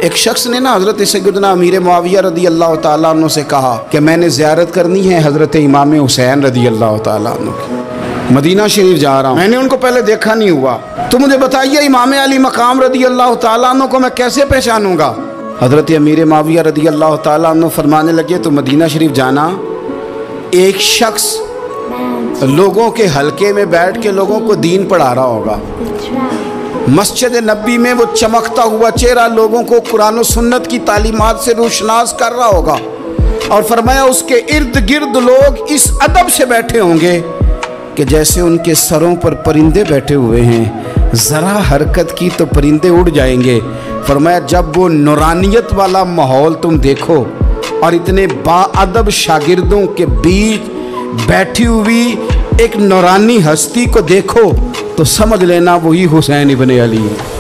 एक शख्स ने ना हज़रत सैयदना अमीर मुआविया रदी अल्लाह ताला अन्हु से कहा कि मैंने ज़ियारत करनी है हज़रत इमाम हुसैन रदी अल्लाह ताला अन्हु की, मदीना शरीफ जा रहा हूँ, मैंने उनको पहले देखा नहीं हुआ, तो मुझे बताइए इमाम अली मकाम रदी अल्लाह ताला अन्हु को मैं कैसे पहचानूंगा। हज़रत अमीर मुआविया रदी अल्लाह ताला अन्हु फरमाने लगे तो मदीना शरीफ जाना, एक शख्स लोगों के हलके में बैठ के लोगों को दीन पढ़ा रहा होगा, मस्जिद नबी में वो चमकता हुआ चेहरा लोगों को कुरान और सुन्नत की तालीमात से रोशनास कर रहा होगा, और फरमाया उसके इर्द गिर्द लोग इस अदब से बैठे होंगे कि जैसे उनके सरों पर परिंदे बैठे हुए हैं, ज़रा हरकत की तो परिंदे उड़ जाएंगे। फरमाया जब वो नूरानियत वाला माहौल तुम देखो और इतने बाअदब शागिर्दों के बीच बैठी हुई एक नूरानी हस्ती को देखो तो समझ लेना वही हुसैन इब्ने अली है।